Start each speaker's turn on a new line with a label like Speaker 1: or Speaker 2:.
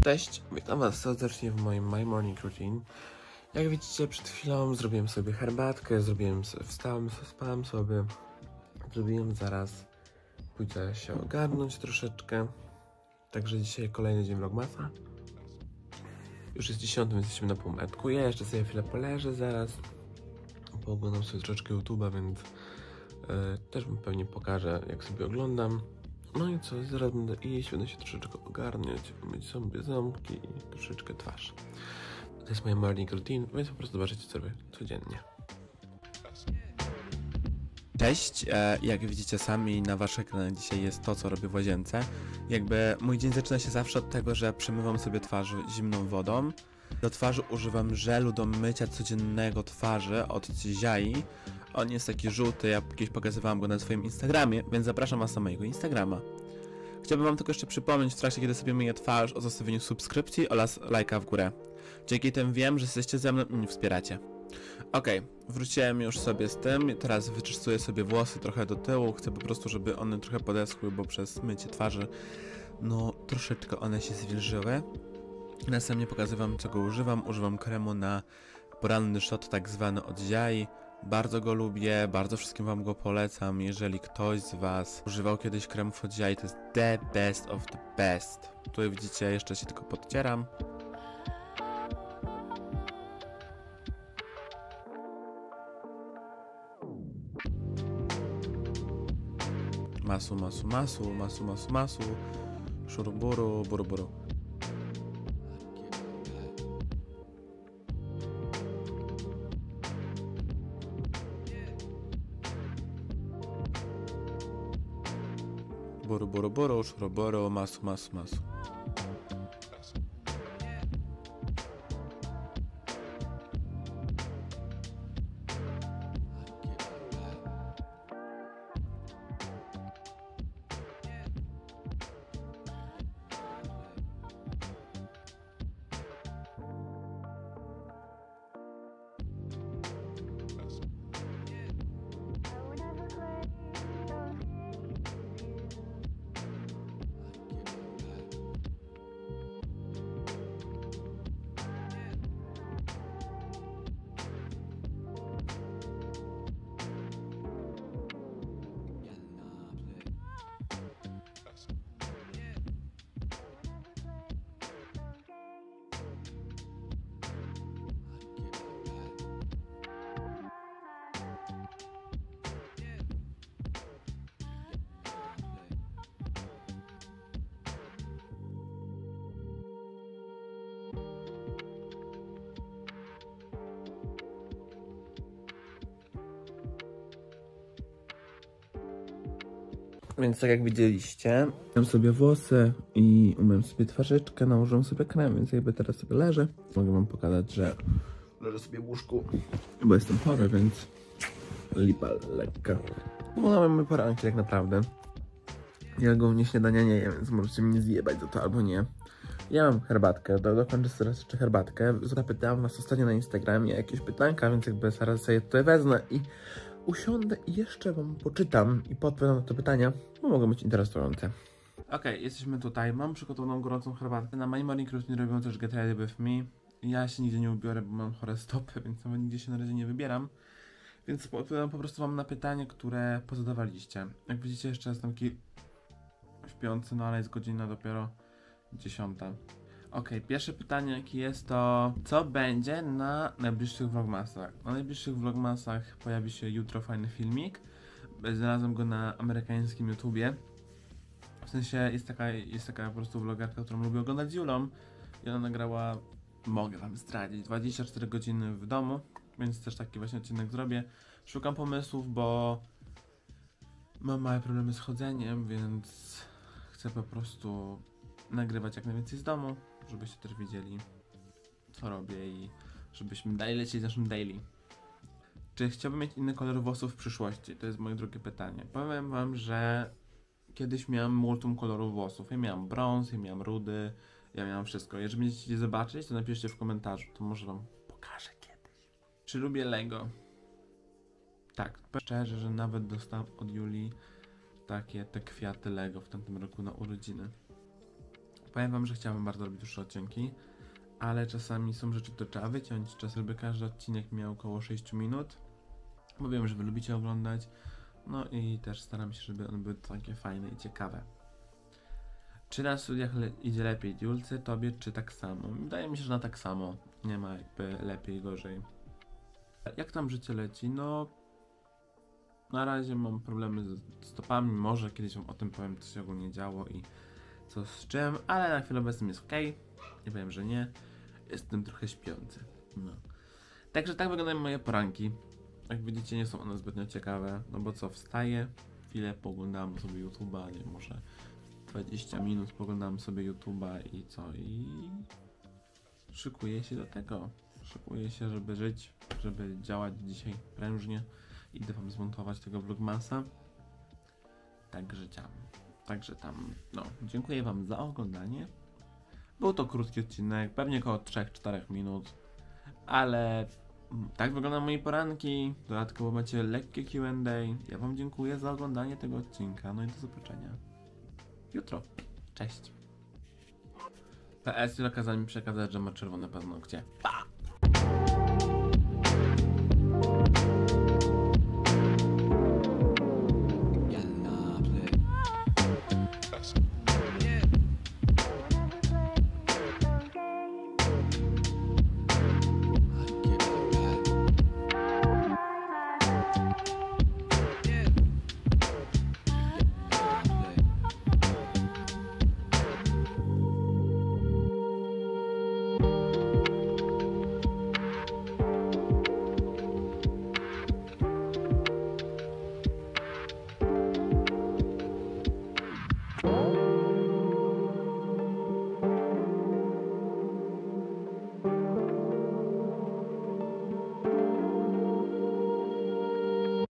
Speaker 1: Cześć, witam was serdecznie w moim My Morning Routine. Jak widzicie, przed chwilą zrobiłem sobie herbatkę, spałem sobie, zrobiłem zaraz, pójdę się ogarnąć troszeczkę. Także dzisiaj kolejny dzień vlogmasa. Już jest 10, więc jesteśmy na półmetku. Ja jeszcze sobie chwilę poleżę zaraz, pooglądam sobie troszeczkę YouTube'a, więc też wam pewnie pokażę, jak sobie oglądam. No i co, zaraz będę iść, będę się troszeczkę ogarniać, myć sobie ząbki i troszeczkę twarz. To jest moja morning routine, więc po prostu zobaczycie sobie codziennie.
Speaker 2: Cześć, jak widzicie sami na waszych ekranach dzisiaj jest to, co robię w łazience. Jakby mój dzień zaczyna się zawsze od tego, że przemywam sobie twarz zimną wodą. Do twarzy używam żelu do mycia codziennego twarzy od Ziai. On jest taki żółty, ja kiedyś pokazywałam go na swoim Instagramie, więc zapraszam was na mojego Instagrama. Chciałbym wam tylko jeszcze przypomnieć w trakcie, kiedy sobie myję twarz, o zostawieniu subskrypcji oraz lajka w górę. Dzięki tym wiem, że jesteście ze mną i mnie wspieracie. Okej, wróciłem już sobie z tym, teraz wyczystuję sobie włosy trochę do tyłu, chcę po prostu, żeby one trochę podeschły, bo przez mycie twarzy, no troszeczkę one się zwilżyły. Następnie pokażę wam, czego używam kremu na poranny shot, tak zwany od Ziai. Bardzo go lubię, bardzo wszystkim wam go polecam, jeżeli ktoś z was używał kiedyś kremów od Ziai, to jest the best of the best. Tutaj widzicie, jeszcze się tylko podcieram. Masu, szuruburu, buru. Buru, szuruburu, masu.
Speaker 1: Więc tak jak widzieliście, umyłem sobie włosy i umyłem sobie twarzyczkę, nałożyłem sobie krem, więc jakby teraz sobie leżę. Mogę wam pokazać, że leżę sobie w łóżku, bo jestem chory, więc lipa lekka. Mam mój poranek tak naprawdę. Ja głównie śniadania nie jem, więc możecie mnie zjebać za to albo nie. Ja mam herbatkę, dokończę teraz jeszcze herbatkę. Zapytałam was ostatnio na Instagramie jakieś pytanka, więc jakby zaraz sobie tutaj wezmę i usiądę i jeszcze wam poczytam i podpowiadam na te pytania, bo mogą być interesujące. Okej, jesteśmy tutaj. Mam przygotowaną gorącą herbatkę. Na My Morning Routine robią też Get Ready With Me. Ja się nigdzie nie ubiorę, bo mam chore stopy, więc nawet nigdzie się na razie nie wybieram. Więc odpowiadam po prostu wam na pytanie, które pozadawaliście. Jak widzicie, jeszcze jestem taki śpiący, no ale jest godzina dopiero 10. Okej, pierwsze pytanie jakie jest to, co będzie na najbliższych vlogmasach? Na najbliższych vlogmasach pojawi się jutro fajny filmik. Znalazłem go na amerykańskim YouTubie. W sensie jest taka po prostu vlogerka, którą lubię oglądać z Julą. I ona nagrała, mogę wam zdradzić, 24 godziny w domu. Więc też taki właśnie odcinek zrobię. Szukam pomysłów, bo mam małe problemy z chodzeniem, więc chcę po prostu nagrywać jak najwięcej z domu, żebyście też wiedzieli, co robię i żebyśmy dalej lecieli z naszym daily. Czy chciałbym mieć inny kolor włosów w przyszłości? To jest moje drugie pytanie. Powiem wam, że kiedyś miałem multum kolorów włosów. Ja miałem brąz, ja miałem rudy, ja miałem wszystko. Jeżeli będziecie zobaczyć, to napiszcie w komentarzu, to może wam pokażę kiedyś. Czy lubię Lego? Tak, szczerze, że nawet dostałem od Julii te kwiaty Lego w tamtym roku na urodziny. Powiem wam, że chciałbym bardzo robić dłuższe odcinki, ale czasami są rzeczy, które trzeba wyciąć. Czasem by każdy odcinek miał około 6 minut, bo wiem, że wy lubicie oglądać. No i też staram się, żeby one były takie fajne i ciekawe. Czy na studiach idzie lepiej Julce, tobie, czy tak samo? Wydaje mi się, że na tak samo. Nie ma jakby lepiej, gorzej. Jak tam życie leci? No... Na razie mam problemy z stopami, może kiedyś wam o tym powiem, co się ogólnie działo i co z czym, ale na chwilę obecną jest ok. Nie powiem, że nie. Jestem trochę śpiący. No. Także tak wyglądają moje poranki. Jak widzicie, nie są one zbytnio ciekawe, no bo co, wstaję, chwilę poglądam sobie YouTube'a, nie, może 20 minut poglądam sobie YouTube'a i co, i szykuję się do tego. Szykuję się, żeby żyć, żeby działać dzisiaj prężnie. Idę wam zmontować tego vlogmasa. Także tam, no, dziękuję wam za oglądanie. Był to krótki odcinek, pewnie około 3-4 minut, ale tak wyglądają moje poranki. Dodatkowo macie lekkie Q&A. Ja wam dziękuję za oglądanie tego odcinka, no i do zobaczenia jutro. Cześć. PS, Julka kazała mi przekazać, że ma czerwone paznokcie. Pa!